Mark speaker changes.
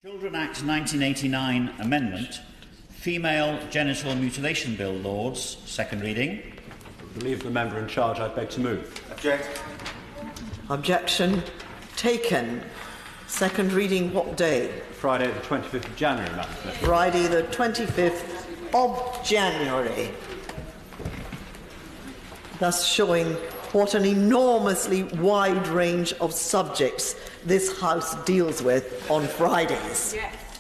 Speaker 1: Children Act 1989 Amendment, Female Genital Mutilation Bill, Lords, second reading.
Speaker 2: Relieve the member in charge. I beg to move.
Speaker 3: Object.
Speaker 4: Objection taken. Second reading what day?
Speaker 2: Friday the 25th of January, Madam Speaker.
Speaker 4: Friday the 25th of January. Thus showing what an enormously wide range of subjects this House deals with on Fridays.
Speaker 5: Yes.